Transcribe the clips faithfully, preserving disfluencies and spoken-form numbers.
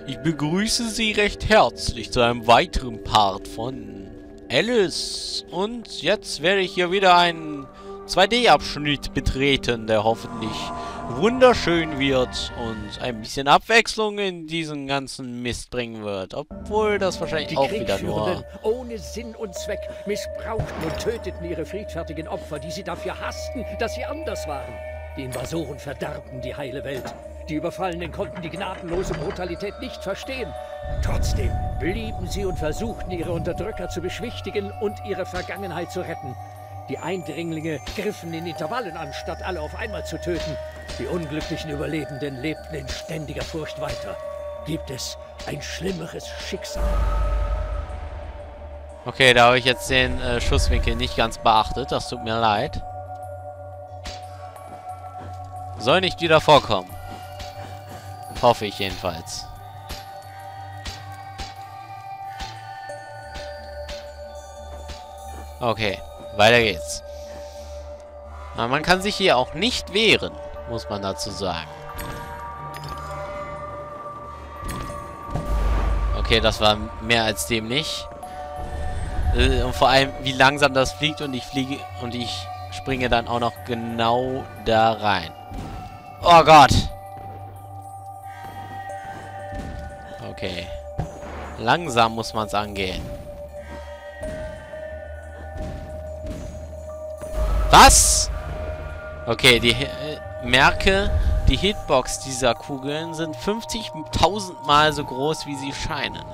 Ich begrüße Sie recht herzlich zu einem weiteren Part von Alice. Und jetzt werde ich hier wieder einen zwei D-Abschnitt betreten, der hoffentlich wunderschön wird und ein bisschen Abwechslung in diesen ganzen Mist bringen wird. Obwohl das wahrscheinlich Die auch wieder nur... ohne Sinn und Zweck missbrauchten und töteten ihre friedfertigen Opfer, die sie dafür hassten, dass sie anders waren. Die Invasoren verderbten die heile Welt. Die Überfallenen konnten die gnadenlose Brutalität nicht verstehen. Trotzdem blieben sie und versuchten, ihre Unterdrücker zu beschwichtigen und ihre Vergangenheit zu retten. Die Eindringlinge griffen in Intervallen an, statt alle auf einmal zu töten. Die unglücklichen Überlebenden lebten in ständiger Furcht weiter. Gibt es ein schlimmeres Schicksal? Okay, da habe ich jetzt den äh, Schusswinkel nicht ganz beachtet. Das tut mir leid. Soll nicht wieder vorkommen. Hoffe ich jedenfalls. Okay, weiter geht's. Aber man kann sich hier auch nicht wehren, muss man dazu sagen. Okay, das war mehr als dämlich. Äh, und vor allem, wie langsam das fliegt und ich fliege und ich springe dann auch noch genau da rein. Oh Gott! Okay. Langsam muss man es angehen. Was? Okay, die äh, merke, die Hitbox dieser Kugeln sind fünfzigtausend Mal so groß, wie sie scheinen.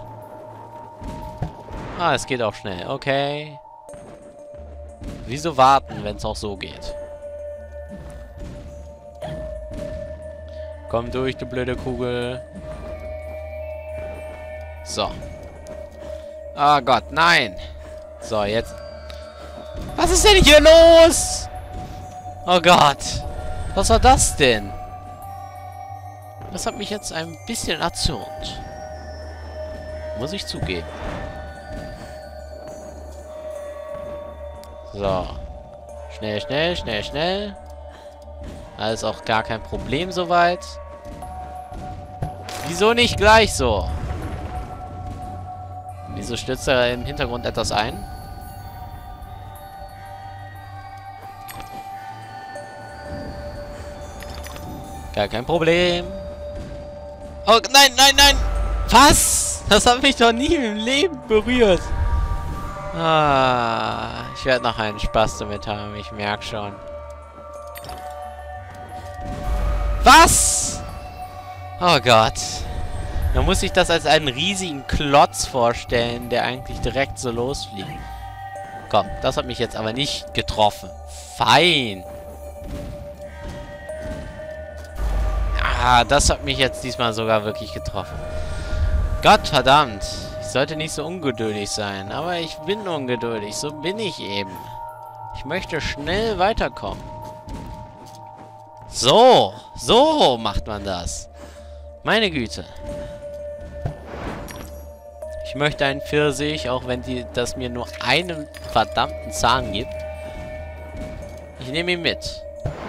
Ah, es geht auch schnell. Okay. Wieso warten, wenn es auch so geht? Komm durch, du blöde Kugel. So. Oh Gott, nein. So, jetzt. Was ist denn hier los? Oh Gott. Was war das denn? Das hat mich jetzt ein bisschen erzürnt. Muss ich zugeben. So. Schnell, schnell, schnell, schnell. Alles auch gar kein Problem soweit. Wieso nicht gleich so? Wieso stürzt da im Hintergrund etwas ein? Gar kein Problem. Oh, nein, nein, nein! Was? Das hat mich doch nie im Leben berührt. Ah, ich werde noch einen Spaß damit haben, ich merke schon. Was? Oh Gott. Man muss sich das als einen riesigen Klotz vorstellen, der eigentlich direkt so losfliegt. Komm, das hat mich jetzt aber nicht getroffen. Fein. Ah, das hat mich jetzt diesmal sogar wirklich getroffen. Gott verdammt. Ich sollte nicht so ungeduldig sein, aber ich bin ungeduldig. So bin ich eben. Ich möchte schnell weiterkommen. So, so macht man das. Meine Güte. Ich möchte einen Pfirsich, auch wenn die das mir nur einen verdammten Zahn gibt. Ich nehme ihn mit.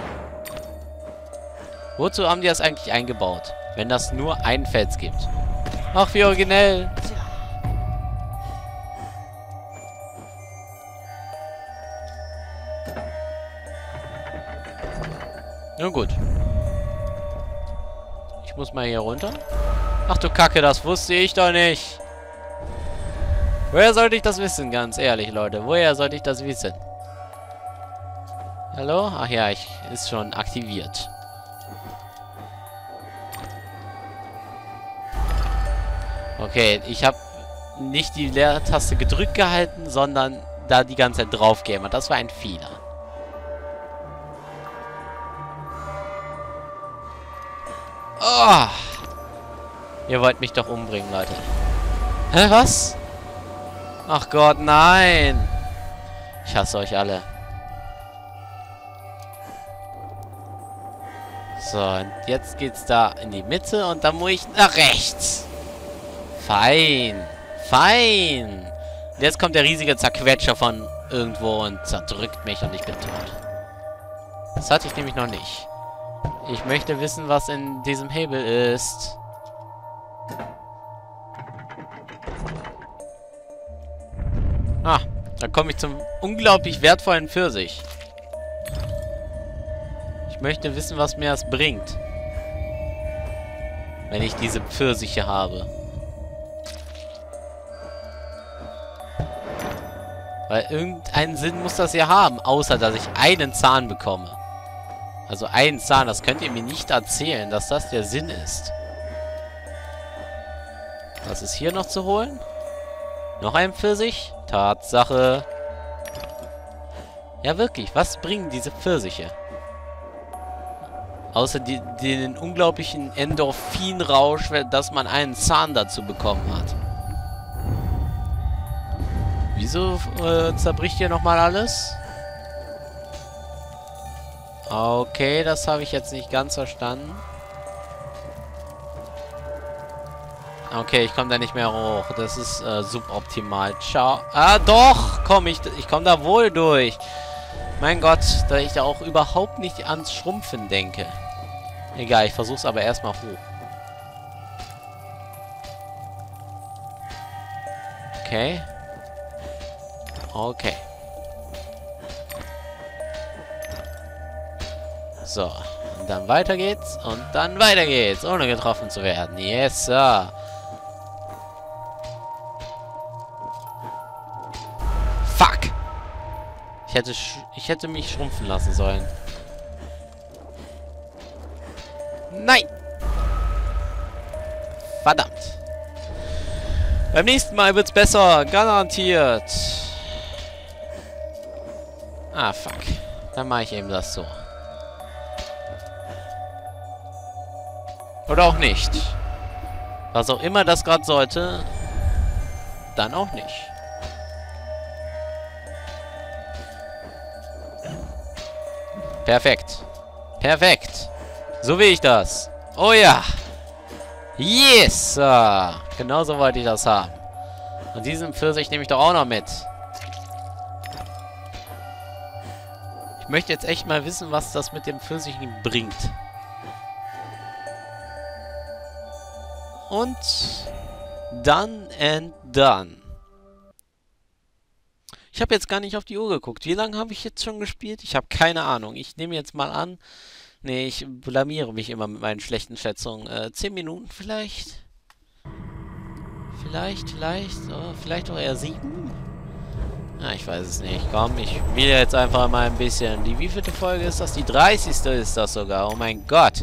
Wozu haben die das eigentlich eingebaut, wenn das nur einen Fels gibt? Ach, wie originell. Nun gut. Ich muss mal hier runter. Ach du Kacke, das wusste ich doch nicht. Woher sollte ich das wissen? Ganz ehrlich, Leute. Woher sollte ich das wissen? Hallo? Ach ja, ich ist schon aktiviert. Okay, ich habe nicht die Leertaste gedrückt gehalten, sondern da die ganze Zeit drauf gehen. Und das war ein Fehler. Oh! Ihr wollt mich doch umbringen, Leute. Hä, was? Ach Gott, nein! Ich hasse euch alle. So, und jetzt geht's da in die Mitte und dann muss ich nach rechts. Fein. Fein. Und jetzt kommt der riesige Zerquetscher von irgendwo und zerdrückt mich und ich bin tot. Das hatte ich nämlich noch nicht. Ich möchte wissen, was in diesem Hebel ist. Ah, dann komme ich zum unglaublich wertvollen Pfirsich. Ich möchte wissen, was mir das bringt. Wenn ich diese Pfirsiche habe. Weil irgendeinen Sinn muss das ja haben, außer dass ich einen Zahn bekomme. Also einen Zahn, das könnt ihr mir nicht erzählen, dass das der Sinn ist. Was ist hier noch zu holen? Noch ein Pfirsich? Tatsache. Ja, wirklich. Was bringen diese Pfirsiche? Außer die, den unglaublichen Endorphinrausch, dass man einen Zahn dazu bekommen hat. Wieso äh, zerbricht hier nochmal alles? Okay, das habe ich jetzt nicht ganz verstanden. Okay, ich komme da nicht mehr hoch. Das ist äh, suboptimal. Ciao. Ah, doch! Komm, ich, ich komme da wohl durch. Mein Gott, da ich da auch überhaupt nicht ans Schrumpfen denke. Egal, ich versuche es aber erstmal hoch. Okay. Okay. So, und dann weiter geht's. Und dann weiter geht's, ohne getroffen zu werden. Yes, Sir. Fuck! Ich hätte, ich hätte mich schrumpfen lassen sollen. Nein! Verdammt. Beim nächsten Mal wird's besser. Garantiert. Ah, fuck. Dann mache ich eben das so. Oder auch nicht. Was auch immer das gerade sollte, dann auch nicht. Perfekt. Perfekt. So will ich das. Oh ja. Yes. Sir. Genauso wollte ich das haben. Und diesen Pfirsich nehme ich doch auch noch mit. Ich möchte jetzt echt mal wissen, was das mit dem Pfirsich bringt. Und done and done. Ich habe jetzt gar nicht auf die Uhr geguckt. Wie lange habe ich jetzt schon gespielt? Ich habe keine Ahnung. Ich nehme jetzt mal an. Nee, ich blamiere mich immer mit meinen schlechten Schätzungen. Äh, zehn Minuten vielleicht? Vielleicht, vielleicht. Oh, vielleicht auch eher sieben? Ja, ich weiß es nicht. Komm, ich will jetzt einfach mal ein bisschen. Die wievielte Folge ist das? Die dreißigste ist das sogar. Oh mein Gott.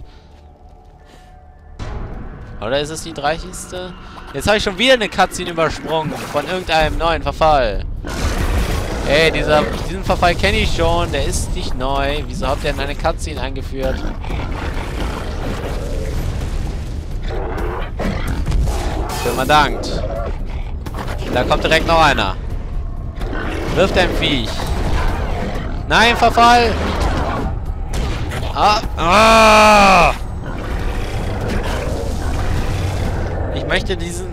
Oder ist es die dreißigste? Jetzt habe ich schon wieder eine Cutscene übersprungen von irgendeinem neuen Verfall. Ey, dieser, diesen Verfall kenne ich schon. Der ist nicht neu. Wieso habt ihr denn eine Cutscene eingeführt? Schön mal dankt. Da kommt direkt noch einer. Wirft ein Viech. Nein, Verfall! Ah! Ah! Ich möchte diesen...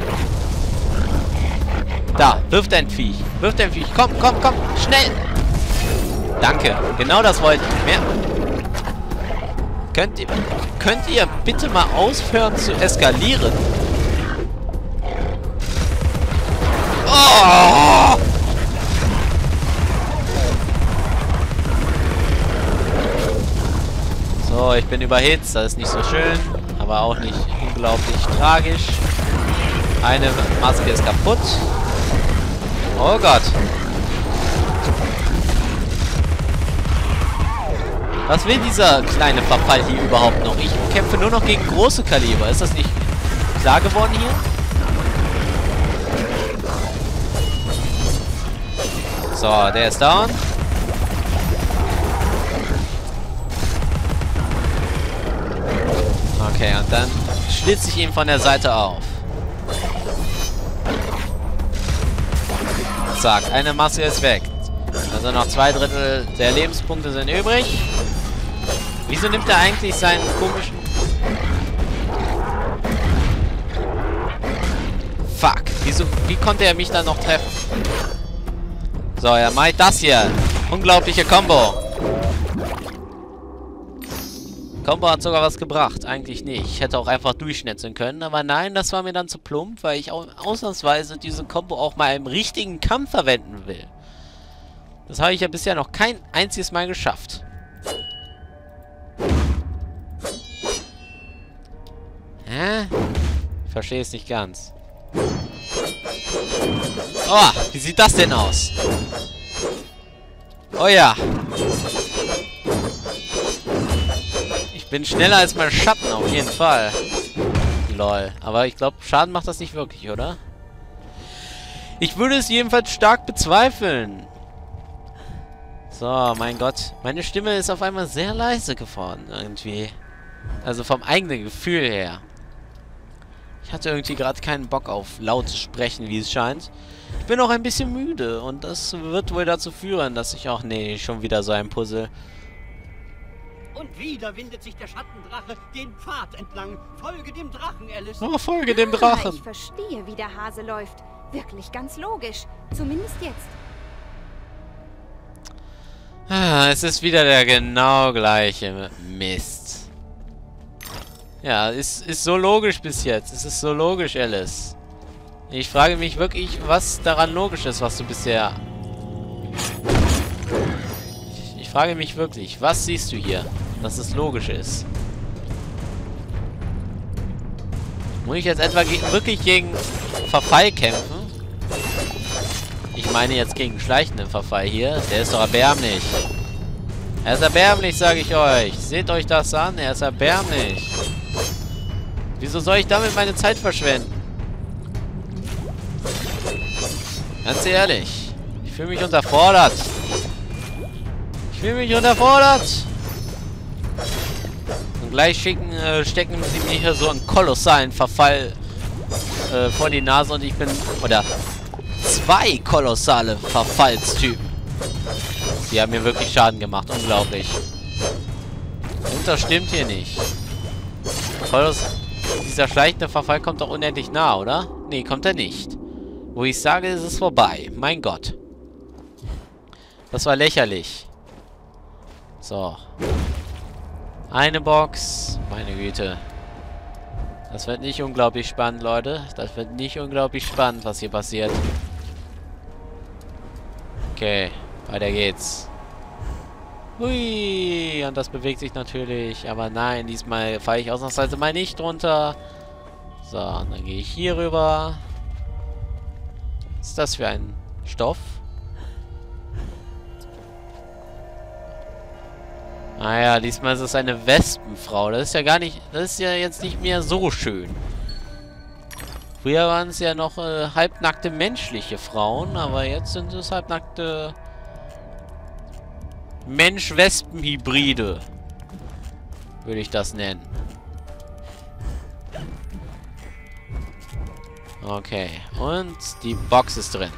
Da, wirft ein Viech. Wirft ein Viech. Komm, komm, komm. Schnell. Danke. Genau das wollte ich. Mehr. Könnt ihr, könnt ihr bitte mal aufhören zu eskalieren? Oh! So, ich bin überhitzt. Das ist nicht so schön. Aber auch nicht unglaublich tragisch. Eine Maske ist kaputt. Oh Gott. Was will dieser kleine Verfall hier überhaupt noch? Ich kämpfe nur noch gegen große Kaliber. Ist das nicht klar geworden hier? So, der ist down. Okay, und dann schlitze ich ihn von der Seite auf. Zack, eine Maske ist weg. Also noch zwei Drittel der Lebenspunkte sind übrig. Wieso nimmt er eigentlich seinen komischen... Fuck. Wieso, wie konnte er mich dann noch treffen? So, er meint das hier. Unglaubliche Combo. Combo hat sogar was gebracht. Eigentlich nicht. Ich hätte auch einfach durchschnetzeln können. Aber nein, das war mir dann zu plump, weil ich auch ausnahmsweise diese Combo auch mal im richtigen Kampf verwenden will. Das habe ich ja bisher noch kein einziges Mal geschafft. Hä? Ich verstehe es nicht ganz. Oh, wie sieht das denn aus? Oh ja. Ich bin schneller als mein Schatten, auf jeden Fall. Lol. Aber ich glaube, Schaden macht das nicht wirklich, oder? Ich würde es jedenfalls stark bezweifeln. So, mein Gott. Meine Stimme ist auf einmal sehr leise geworden, irgendwie. Also vom eigenen Gefühl her. Ich hatte irgendwie gerade keinen Bock auf laut zu sprechen, wie es scheint. Ich bin auch ein bisschen müde und das wird wohl dazu führen, dass ich auch... Nee, schon wieder so ein Puzzle. Und wieder windet sich der Schattendrache den Pfad entlang. Folge dem Drachen, Alice. Oh, folge dem Drachen. Ah, ich verstehe, wie der Hase läuft. Wirklich ganz logisch. Zumindest jetzt. Ah, es ist wieder der genau gleiche Mist. Ja, ist, ist so logisch bis jetzt. Es ist so logisch, Alice. Ich frage mich wirklich, was daran logisch ist, was du bisher... Ich, ich frage mich wirklich, was siehst du hier, dass es logisch ist? Muss ich jetzt etwa ge wirklich gegen Verfall kämpfen? Ich meine jetzt gegen schleichenden Verfall hier. Der ist doch erbärmlich. Er ist erbärmlich, sage ich euch. Seht euch das an. Er ist erbärmlich. Wieso soll ich damit meine Zeit verschwenden? Ganz ehrlich. Ich fühle mich unterfordert. Ich fühle mich unterfordert. Und gleich schicken, äh, stecken sie mir hier so einen kolossalen Verfall äh, vor die Nase und ich bin... Oder zwei kolossale Verfallstypen. Die haben mir wirklich Schaden gemacht. Unglaublich. Und das stimmt hier nicht. Koloss Dieser schleichende Verfall kommt doch unendlich nah, oder? Nee, kommt er nicht. Wo ich sage, ist es vorbei. Mein Gott. Das war lächerlich. So. Eine Box. Meine Güte. Das wird nicht unglaublich spannend, Leute. Das wird nicht unglaublich spannend, was hier passiert. Okay. Weiter geht's. Hui. Und das bewegt sich natürlich. Aber nein, diesmal falle ich ausnahmsweise mal nicht runter. So, und dann gehe ich hier rüber. Was ist das für ein Stoff? Ah ja, diesmal ist es eine Wespenfrau. Das ist ja gar nicht... Das ist ja jetzt nicht mehr so schön. Früher waren es ja noch äh, halbnackte menschliche Frauen, aber jetzt sind es halbnackte Mensch-Wespen-Hybride. Würde ich das nennen. Okay, und die Box ist drin.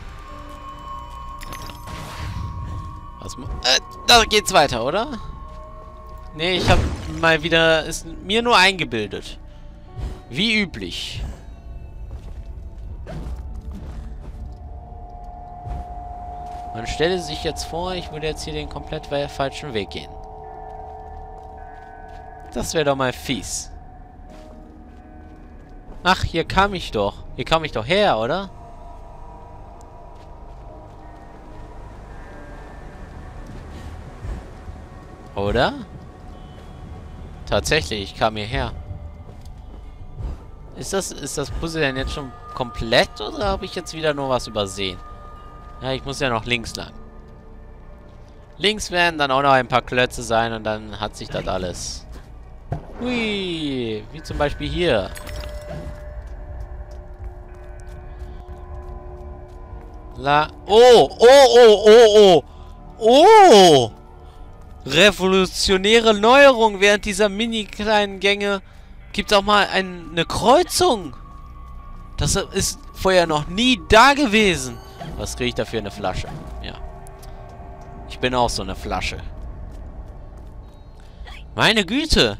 Was, äh, da geht's weiter, oder? Nee, ich habe mal wieder... Ist mir nur eingebildet. Wie üblich. Man stelle sich jetzt vor, ich würde jetzt hier den komplett falschen Weg gehen. Das wäre doch mal fies. Ach, hier kam ich doch. Hier kam ich doch her, oder? Oder? Tatsächlich, ich kam hierher. Ist das, ist das Puzzle denn jetzt schon komplett oder habe ich jetzt wieder nur was übersehen? Ja, ich muss ja noch links lang. Links werden dann auch noch ein paar Klötze sein und dann hat sich das alles. Hui, wie zum Beispiel hier. La. Oh, oh, oh, oh, oh. Oh! Revolutionäre Neuerung während dieser mini kleinen Gänge. Gibt auch mal ein, eine Kreuzung. Das ist vorher noch nie da gewesen. Was kriege ich dafür? Eine Flasche. Ja. Ich bin auch so eine Flasche. Meine Güte.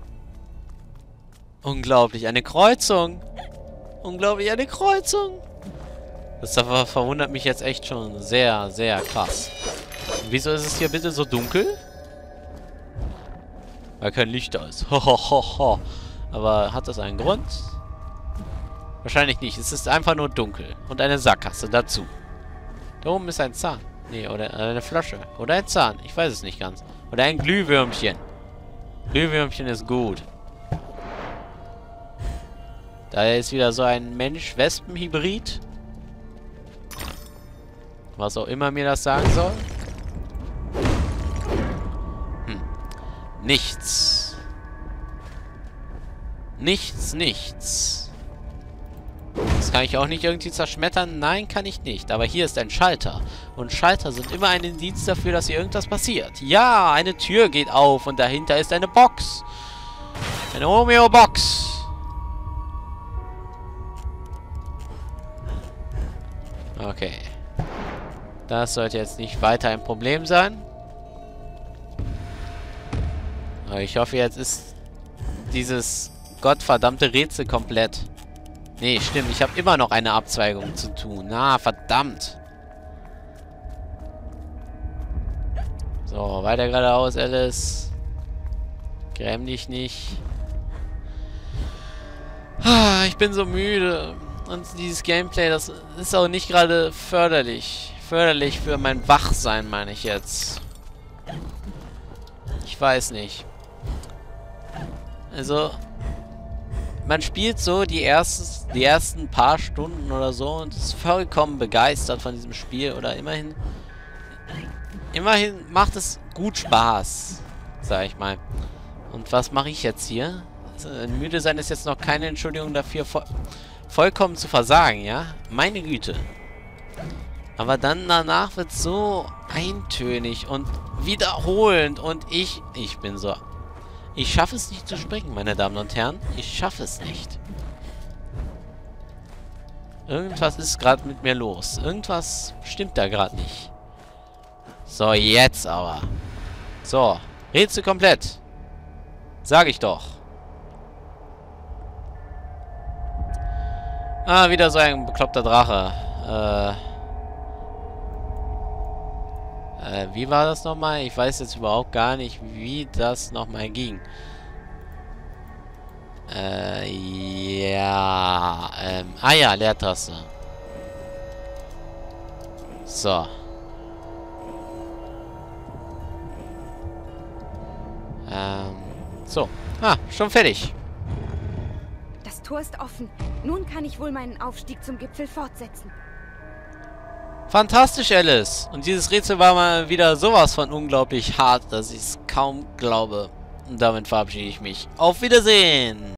Unglaublich. Eine Kreuzung. Unglaublich. Eine Kreuzung. Das verwundert mich jetzt echt schon sehr, sehr krass. Und wieso ist es hier bitte so dunkel? Weil kein Licht da ist. Hohohoho. Aber hat das einen Grund? Wahrscheinlich nicht. Es ist einfach nur dunkel. Und eine Sackgasse dazu. Da oben ist ein Zahn. Nee, oder eine Flasche. Oder ein Zahn. Ich weiß es nicht ganz. Oder ein Glühwürmchen. Glühwürmchen ist gut. Da ist wieder so ein Mensch-Wespen-Hybrid. Was auch immer mir das sagen soll. Hm. Nichts. Nichts, nichts. Das kann ich auch nicht irgendwie zerschmettern. Nein, kann ich nicht. Aber hier ist ein Schalter. Und Schalter sind immer ein Indiz dafür, dass hier irgendwas passiert. Ja, eine Tür geht auf und dahinter ist eine Box. Eine Homeo-Box. Okay. Das sollte jetzt nicht weiter ein Problem sein. Aber ich hoffe, jetzt ist dieses gottverdammte Rätsel komplett. Nee, stimmt. Ich habe immer noch eine Abzweigung zu tun. Na, verdammt. So, weiter geradeaus, Alice. Gräm dich nicht. Ah, ich bin so müde. Und dieses Gameplay, das ist auch nicht gerade förderlich. Förderlich für mein Wachsein, meine ich jetzt. Ich weiß nicht. Also, man spielt so die, erstes, die ersten paar Stunden oder so und ist vollkommen begeistert von diesem Spiel. Oder immerhin... Immerhin macht es gut Spaß, sag ich mal. Und was mache ich jetzt hier? Also, müde sein ist jetzt noch keine Entschuldigung dafür, voll, vollkommen zu versagen, ja? Meine Güte. Aber dann danach wird es so eintönig und wiederholend und ich... Ich bin so... Ich schaffe es nicht zu springen, meine Damen und Herren. Ich schaffe es nicht. Irgendwas ist gerade mit mir los. Irgendwas stimmt da gerade nicht. So, jetzt aber. So, Rätsel komplett. Sag ich doch. Ah, wieder so ein bekloppter Drache. Äh... Äh, wie war das nochmal? Ich weiß jetzt überhaupt gar nicht, wie das nochmal ging. Äh, ja. Ähm, ah ja, Leertaste. So. Ähm, so. Ah, schon fertig. Das Tor ist offen. Nun kann ich wohl meinen Aufstieg zum Gipfel fortsetzen. Fantastisch, Alice. Und dieses Rätsel war mal wieder sowas von unglaublich hart, dass ich es kaum glaube. Und damit verabschiede ich mich. Auf Wiedersehen!